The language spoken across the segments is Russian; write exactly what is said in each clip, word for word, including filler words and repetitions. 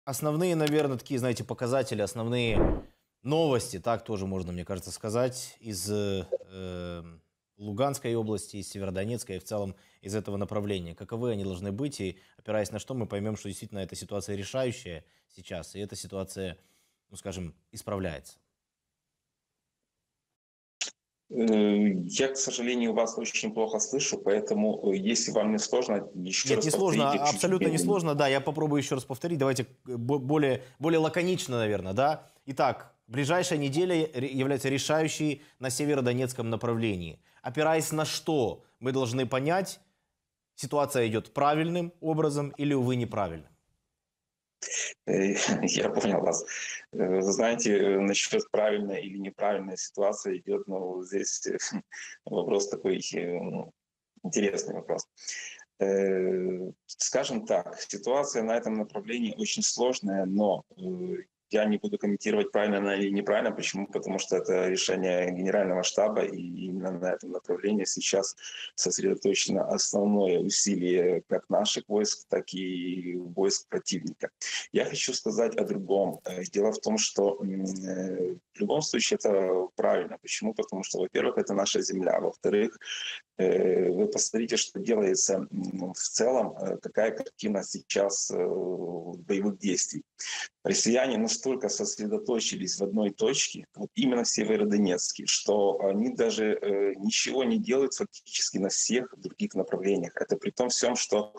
Основные, наверное, такие, знаете, показатели, основные новости, так тоже можно, мне кажется, сказать, из э, эм, Луганской области, из Северодонецка и в целом из этого направления. Каковы они должны быть, и опираясь на что мы поймем, что действительно эта ситуация решающая сейчас, и эта ситуация, ну, скажем, исправляется. Э, Я, к сожалению, вас очень плохо слышу, поэтому, э, если вам не сложно, еще Нет, раз не сложно, повторите а- чуть-чуть абсолютно не медленнее. сложно. Да, я попробую еще раз повторить. Давайте э, бо- более, более лаконично, наверное, да. Итак, ближайшая неделя ре- является решающей на северодонецком направлении. Опираясь на что мы должны понять, ситуация идет правильным образом или, увы, неправильным? Э, Я понял вас. Э, Вы знаете, э, насчет правильной или неправильной ситуации идет, ну, здесь э, вопрос такой, э, ну, интересный вопрос. Э, Скажем так, ситуация на этом направлении очень сложная, но э, я не буду комментировать, правильно она или неправильно. Почему? Потому что это решение Генерального штаба, и именно на этом направлении сейчас сосредоточено основное усилие как наших войск, так и войск противника. Я хочу сказать о другом. Э, Дело в том, что э, в любом случае это правильно. Почему? Потому что, во-первых, это наша земля. Во-вторых, Э, вы посмотрите, что делается м, в целом, э, какая картина сейчас э, боевых действий. Россияне настолько сосредоточились в одной точке, вот именно в Северодонецке, что они даже э, ничего не делают фактически на всех других направлениях. Это при том всем, что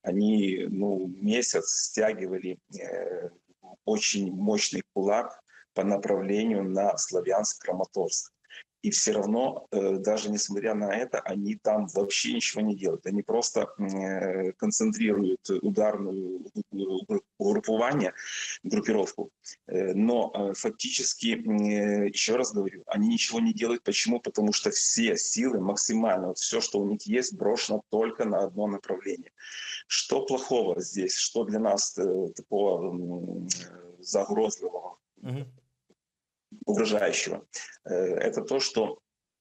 они ну, месяц стягивали э, очень мощный кулак по направлению на Славянск-Краматорск. И все равно, э, даже несмотря на это, они там вообще ничего не делают. Они просто э, концентрируют ударную группирование, группировку. Э, Но э, фактически, э, еще раз говорю, они ничего не делают. Почему? Потому что все силы максимально, вот все, что у них есть, брошено только на одно направление. Что плохого здесь? Что для нас э, такого м, загрозливого, Мгм. угрожающего? Э, Это то, что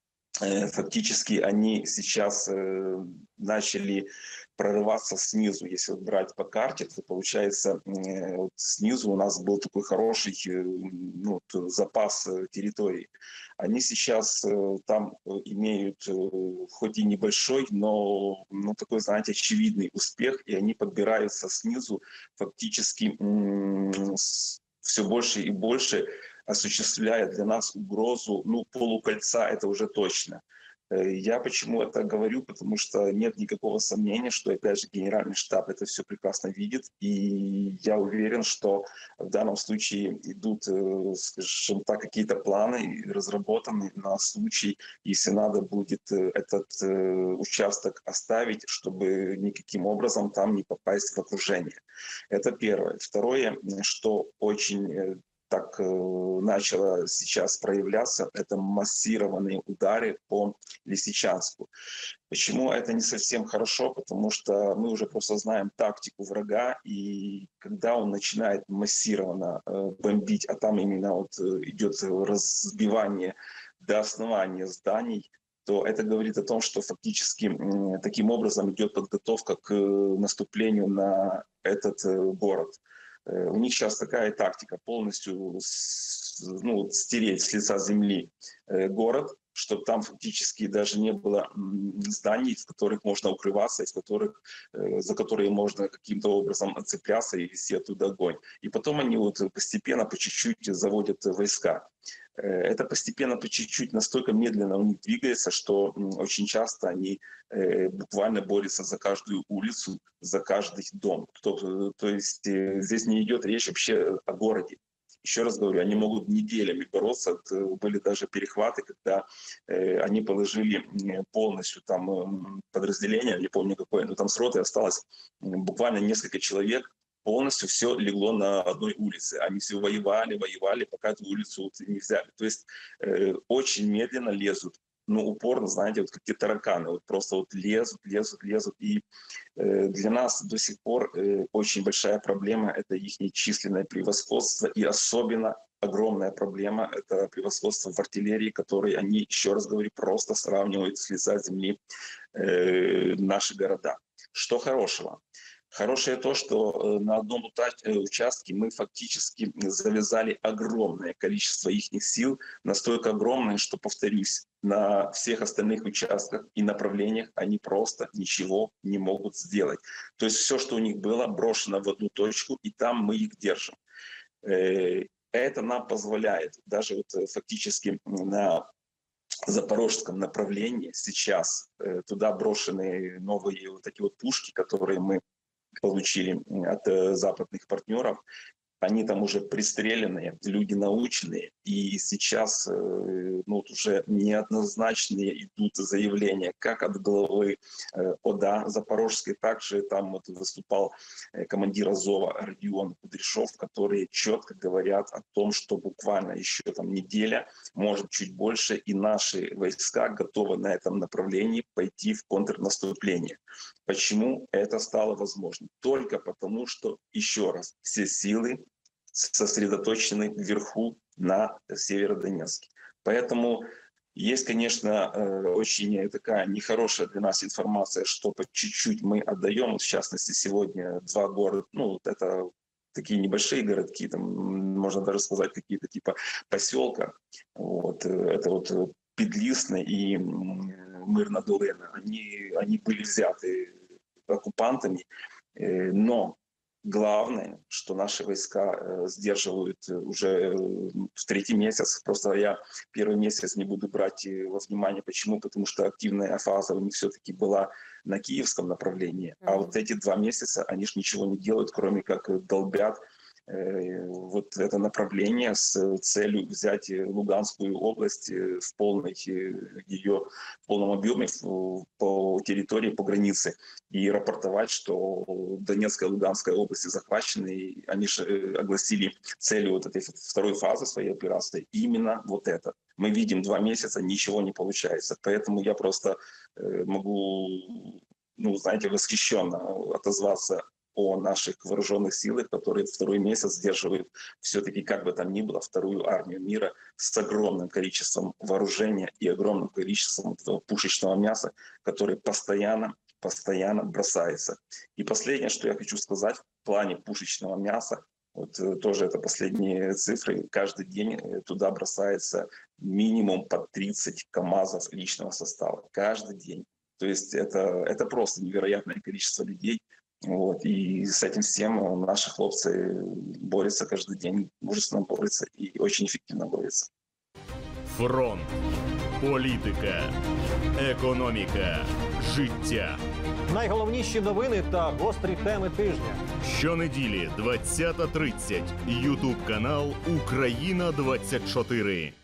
э, фактически они сейчас э, начали прорываться снизу. Если вот брать по карте, то получается э, вот снизу у нас был такой хороший э, ну, т- запас э, территории. Они сейчас э, там э, имеют э, хоть и небольшой, но ну, такой, знаете, очевидный успех, и они подбираются снизу фактически м, с- все больше и больше осуществляет для нас угрозу, ну, полукольца, это уже точно. Э, Я почему это говорю? Потому что нет никакого сомнения, что, опять же, Генеральный штаб это все прекрасно видит, и я уверен, что в данном случае идут, э, скажем так, какие-то планы разработаны на случай, если надо будет э, этот э, участок оставить, чтобы никаким образом там не попасть в окружение. Это первое. Второе, что очень э, так э, начало сейчас проявляться, это массированные удары по Лисичанску. Почему это не совсем хорошо? Потому что мы уже просто знаем тактику врага, и когда он начинает массированно э, бомбить, а там именно вот э, идет разбивание до основания зданий, то это говорит о том, что фактически м, таким образом идет подготовка к э, наступлению на этот э, город. Э, У них сейчас такая тактика полностью с- ну, стереть с лица земли э, город, чтобы там фактически даже не было м, зданий, в которых можно укрываться, из которых, э, за которые можно каким-то образом отцепляться и вести оттуда огонь. И потом они вот постепенно, по чуть-чуть заводят войска. Э, Это постепенно, по чуть-чуть, настолько медленно у них двигается, что м, очень часто они э, буквально борются за каждую улицу, за каждый дом. То, то есть э, здесь не идет речь вообще о городе. Еще раз говорю, они могут неделями бороться. Были даже перехваты, когда э, они положили полностью там э, подразделение, не помню какое, но там с роты осталось буквально несколько человек, полностью все легло на одной улице. Они все воевали, воевали, пока эту улицу вот не взяли. То есть э, очень медленно лезут, но упорно, знаете, вот как те тараканы, вот просто вот лезут, лезут, лезут. И э, для нас до сих пор э, очень большая проблема — это их численное превосходство, и особенно огромная проблема — это превосходство в артиллерии, которой они, еще раз говорю, просто сравнивают с лица земли э, наши города. Что хорошего? Хорошее то, что на одном участке мы фактически завязали огромное количество их сил, настолько огромное, что, повторюсь, на всех остальных участках и направлениях они просто ничего не могут сделать. То есть все, что у них было, брошено в одну точку, и там мы их держим. Это нам позволяет даже вот фактически на запорожском направлении сейчас туда брошены новые вот такие вот пушки, которые мы получили от э, западных партнеров. Они там уже пристреленные, люди наученные, и сейчас э, ну, вот уже неоднозначные идут заявления как от главы э, ОДА Запорожской, также там вот выступал э, командир Азова Родион Кудряшов, которые четко говорят о том, что буквально еще там неделя, может чуть больше, и наши войска готовы на этом направлении пойти в контрнаступление. Почему это стало возможно? Только потому, что, еще раз, все силы сосредоточены вверху на Северодонецке. Поэтому есть, конечно, очень такая нехорошая для нас информация, что по чуть-чуть мы отдаем. В частности, сегодня два города, ну, это такие небольшие городки, там, можно даже сказать, какие-то типа поселка. Вот, это вот Педлисный и Мирна-Долина. Они, они были взяты оккупантами, но главное, что наши войска сдерживают уже в третий месяц. Просто я первый месяц не буду брать во внимание. Почему? Потому что активная фаза у них все-таки была на киевском направлении. А вот эти два месяца они ж ничего не делают, кроме как долбят вот это направление с целью взять Луганскую область в полной ее в полном объеме по территории, по границе, и рапортовать, что Донецкая и Луганская области захвачены. И они же огласили целью вот этой второй фазы своей операции именно вот это. Мы видим два месяца, ничего не получается. Поэтому я просто могу, ну, знаете, восхищенно отозваться о наших вооруженных силах, которые второй месяц сдерживают все-таки, как бы там ни было, вторую армию мира с огромным количеством вооружения и огромным количеством этого пушечного мяса, которое постоянно, постоянно бросается. И последнее, что я хочу сказать в плане пушечного мяса, вот тоже это последние цифры, каждый день туда бросается минимум по тридцать КАМАЗов личного состава. Каждый день. То есть это, это просто невероятное количество людей. Вот. И с этим всем наши хлопцы борются каждый день, мужественно борются и очень эффективно борются. Фронт. Політика. Економіка. Життя. Найголовніші новини та гострі теми тижня. Щонеділі двадцята тридцять. Ютуб канал Україна двадцять чотири.